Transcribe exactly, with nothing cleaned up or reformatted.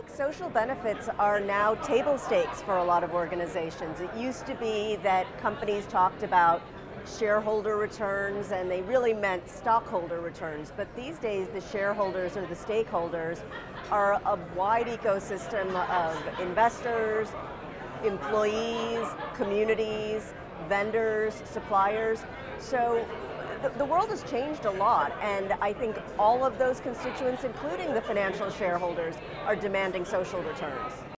think social benefits are now table stakes for a lot of organizations. It used to be that companies talked about shareholder returns and they really meant stockholder returns, but these days the shareholders or the stakeholders are a wide ecosystem of investors, employees, communities, vendors, suppliers. So the, the world has changed a lot, and I think all of those constituents, including the financial shareholders, are demanding social returns.